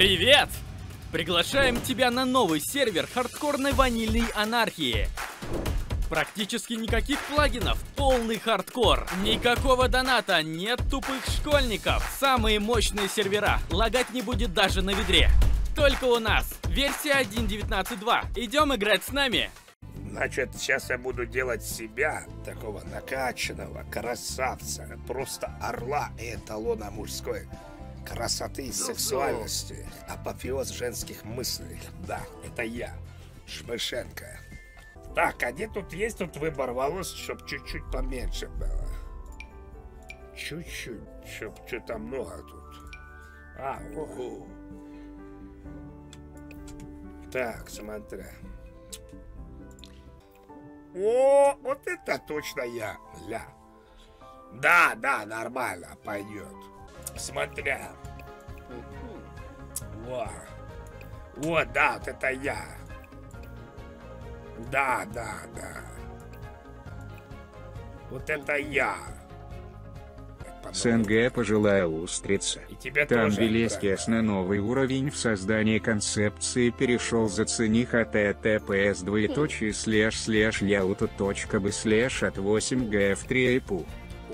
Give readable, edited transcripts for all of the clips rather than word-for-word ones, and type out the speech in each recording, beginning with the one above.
Привет! Приглашаем тебя на новый сервер хардкорной ванильной анархии. Практически никаких плагинов, полный хардкор. Никакого доната, нет тупых школьников. Самые мощные сервера, лагать не будет даже на ведре. Только у нас. Версия 1.19.2. Идем играть с нами. Значит, сейчас я буду делать себя, такого накачанного красавца, просто орла и эталона мужской красоты и сексуальности, апофеоз женских мыслей. Да, это я, Шмышенко. Так, а где тут есть тут выбор волос, чтоб чуть-чуть поменьше было? Чуть-чуть, чтоб что-то много тут. Ого. Так, смотри. О, вот это точно я, ля. Да, нормально, пойдет. Смотря. Вот, да, вот это я. Да. Вот это я. СНГ пожилая устрица. Там величественно новый уровень в создании концепции перешел. Зацени https://yauto.by/от8gf3ipу.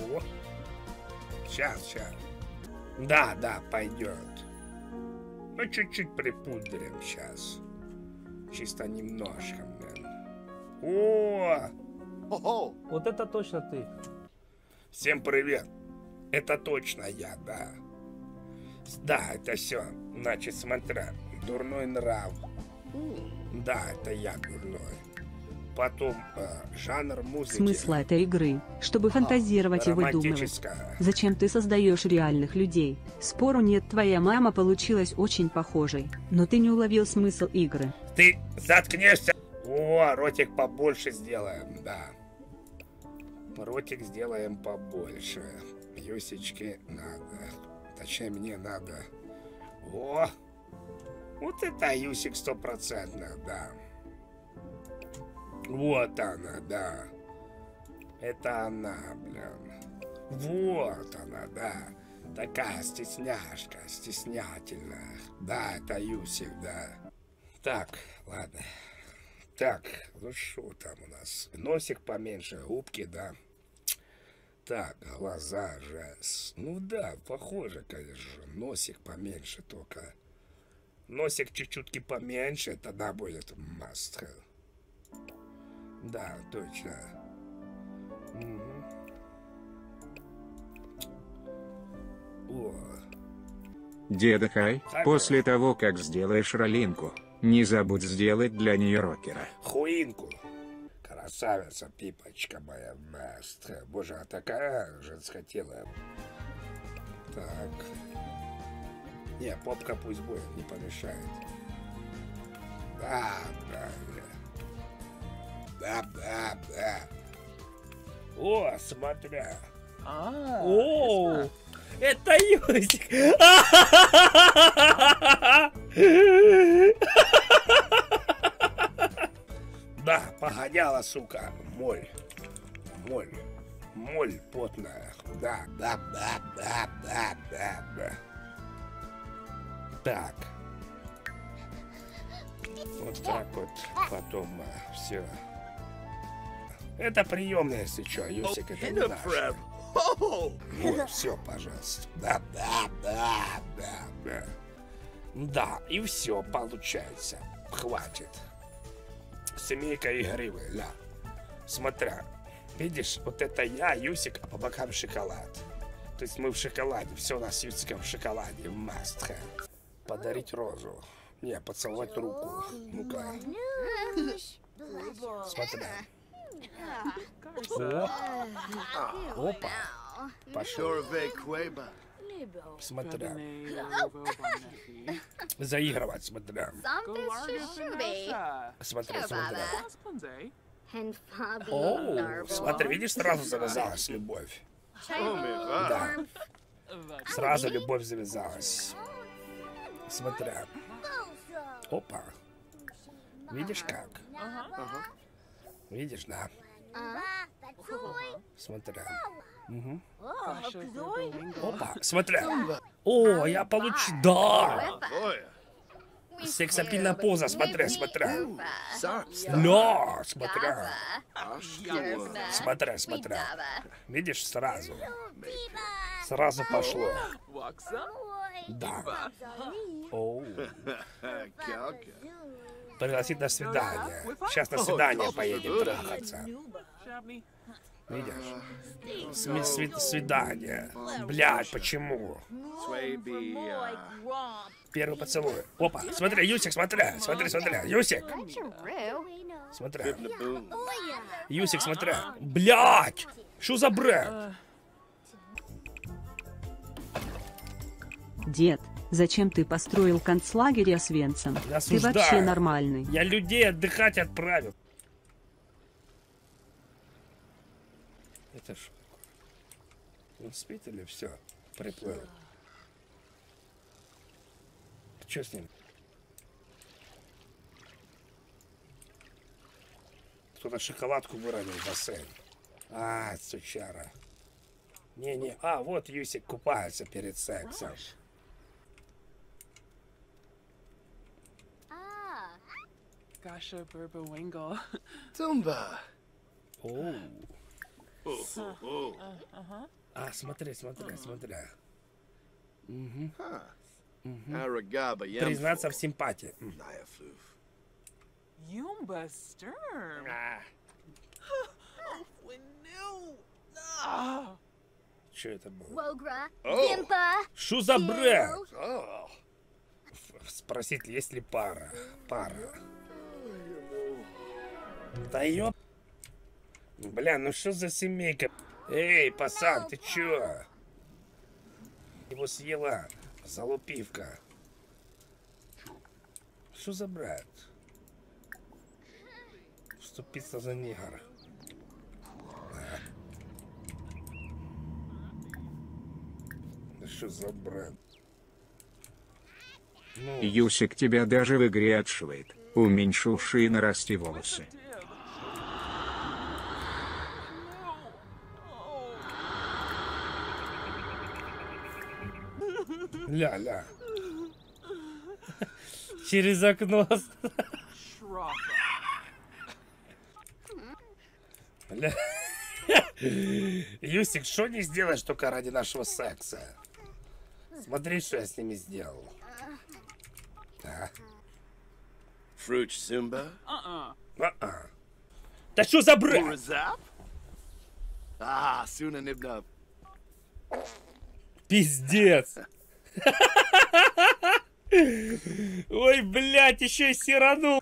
Сейчас. Да, пойдет. Ну, чуть-чуть припудрим сейчас. Чисто немножко, блин. О! Вот это точно ты. Всем привет. Это точно я, да. Да, это все. Значит, смотря. Дурной нрав. Да, это я дурной. Потом жанр музыки. Смысл этой игры, чтобы фантазировать и выдумывать. Зачем ты создаешь реальных людей? Спору нет, твоя мама получилась очень похожей, но ты не уловил смысл игры. Ты заткнешься. О, ротик побольше сделаем, да. Ротик сделаем побольше. Юсечки надо. Точнее, мне надо. О! Вот это Юсик 100%, да. Вот она, да. Это она, блин. Вот она, да. Такая стесняшка, стеснятельная. Да, это Юсик, да. Так, ладно. Так, ну что там у нас? Носик поменьше, губки, да. Так, глаза же. Ну да, похоже, конечно. Носик поменьше только. Носик чуть-чуть поменьше, тогда будет must have. Да, точно. О. Деда Хай, после того, как сделаешь ролинку, не забудь сделать для нее рокера. Хуинку. Красавица, пипочка моя, маст. Боже, а такая женская тело. Так. Не, попка пусть будет, не помешает. Да. О, смотря. О, это Юсик. Да, погоняла, сука, моль потная. Да. Так. Вот так вот, потом все. Это приемная, если что, Юсик, это не наш. Вот, все, пожалуйста. Да. Да, и все получается. Хватит. Семейка игривы, ля. Смотря. Видишь, вот это я, Юсик, а по бокам шоколад. То есть мы в шоколаде. Все у нас с Юсиком в шоколаде. Must have. Подарить розу. Не, поцеловать руку. Ну-ка. Смотри. Опа. Пошел. Смотря. Заигрывать, смотря. Смотри. О, смотри, видишь, сразу завязалась любовь. Да. Сразу любовь завязалась. Смотря. Опа. Видишь как? Видишь, да? Смотря. Угу. Опа, смотря. О, я получил. Да! Сексапильная поза, смотря. Но, смотря. Смотря. Видишь, сразу. Сразу пошло. Да. Оу. Пригласить на свидание. Сейчас на свидание поедем трахаться. Видишь? Свидание. Блядь, почему? Первый поцелуй. Опа, смотри, Юсик, смотри. Юсик. Смотри. Юсик, смотри. Блядь! Что за бред? Дед, зачем ты построил концлагерь Освенцим? Ты вообще нормальный. Я людей отдыхать отправил. Это ж... Он спит или все? Приплыл. Что с ним? Кто-то шоколадку выронил в бассейн. А, сучара. Не. А, вот Юсик купается перед сексом. Gasha Burbawingle. Тумба. А, смотри. Признаться в симпатии. Yumba Sturm. Что это было? Что за бред? Спросить, есть ли пара. Да ёп... Бля, ну что за семейка? Эй, пацан, ты чё? Его съела залупивка. Что за брат? Вступиться за негр. Что за брат? Ну... Юсик тебя даже в игре отшивает, уменьшивший и нарасти волосы. Ля-ля. Через окно. Бля. Юсик, что не сделаешь только ради нашего секса? Смотри, что я с ними сделал. Да. Fruit Simba? Да что за бред? Ah, Suna Nibnub. Пиздец. Ой, блядь, еще и сиранул.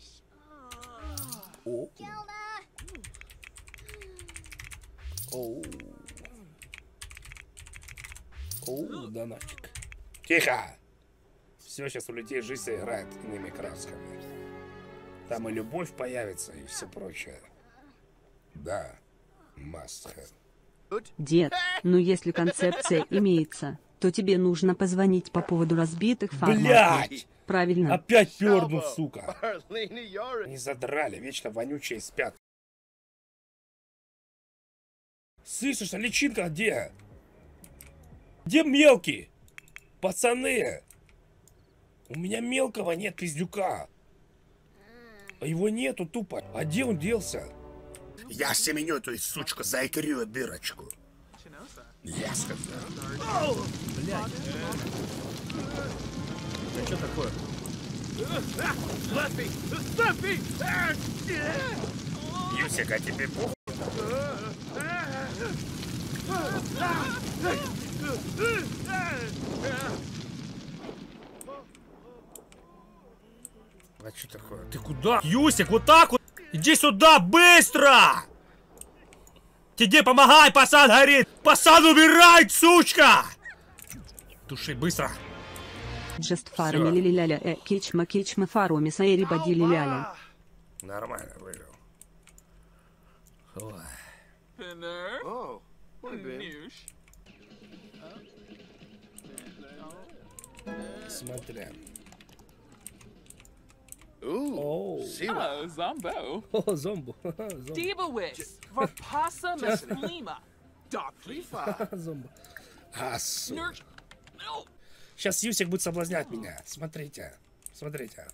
Оу, донатик. Тихо. Все, сейчас у людей жизнь играет иными красками. Там и любовь появится, и все прочее. Да, must have. Дед, ну если концепция имеется, то тебе нужно позвонить по поводу разбитых фармов. Блядь! Правильно. Опять пернул, сука. Не задрали, вечно вонючие спят. Слышишь, а личинка где? Где мелкий? Пацаны! У меня мелкого нет, пиздюка. А его нету тупо. А где он делся? Я семеню эту сучку, заикрю дырочку. Я сказал. Блядь. Да что такое? Юсик, а тебе похуй? А что такое? Ты куда? Юсик, вот так вот! Иди сюда, быстро! Тебе помогай, пацан горит! Пацан убирай, сучка! Туши, быстро! Just фарми лили-ляля, кичма фаруми саэри бади лили-ляля. Нормально вывел. Смотря. Ooh, Oh, Zombo. О, зомбу. Debawis. Varpasa Mesplima. Зомбу. А, сука. Сейчас Юсик будет соблазнять меня. Смотрите. Смотрите.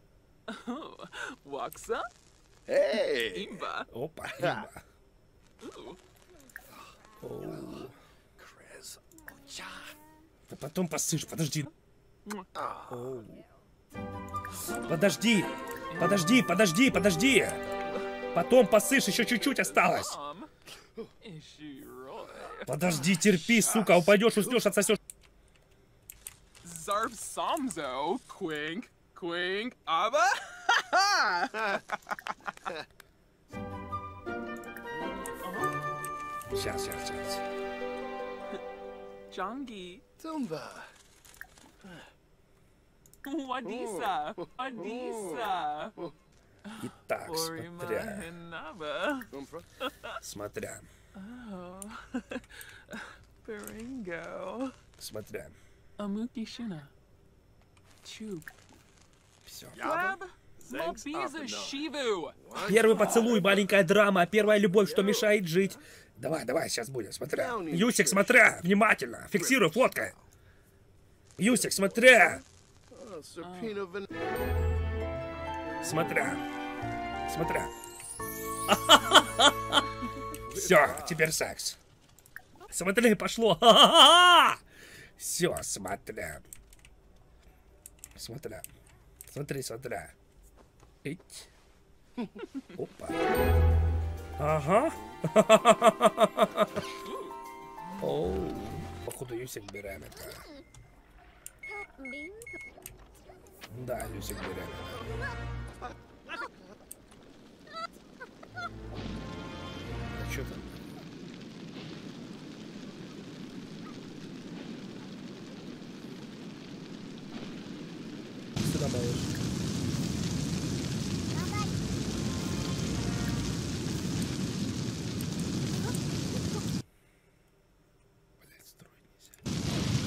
Waksa? Hey! Imba. Опа, имба. Chris. Да потом посышь, подожди. Оу. Подожди. Подожди, подожди, подожди. Потом посышь, еще чуть-чуть осталось. Is she right? Подожди, терпи, сука, упадешь, уснешь, отсосешь. Zarb Samzo. Quink. Quink. Abba? Сейчас. Jongi. Tumba. Wadisa. Wadisa. Итак, смотря. Naba. Смотря. Oh. Baringo. Смотря. Amuki Shina. Chug. Все. Web. Mabiza Shivu. Первый поцелуй, маленькая драма, первая любовь, что мешает жить. Давай, сейчас будет, смотря. Юсик, смотря, внимательно, фиксируй фоткой. Юсик, смотря. Смотря. Все, теперь секс. Смотри, пошло. Все, смотря. Смотря. Ить. Опа. Ага. Оу. Походу Юсик беременна. Да, Юсик беременна. А чё там? Сюда, малыш. Блять, строить нельзя.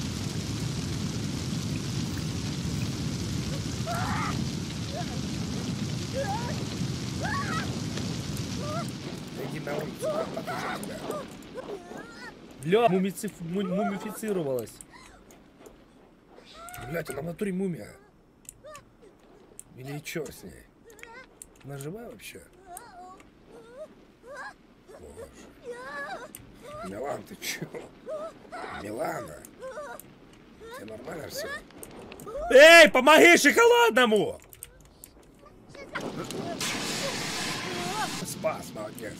Иди на улицу, потуши тебя. Бля, мумифицировалась. Блять, она в натуре мумия. Или чё с ней? Она живая вообще? Боже. Милан, ты чё? Милана? Тебе нормально все? Эй, помоги шоколадному! Спас, молодец.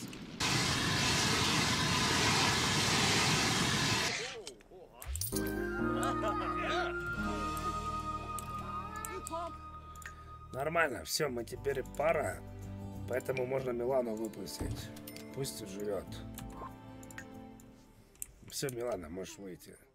Нормально, все, мы теперь пара, поэтому можно Милану выпустить. Пусть живет. Все, Милана, можешь выйти.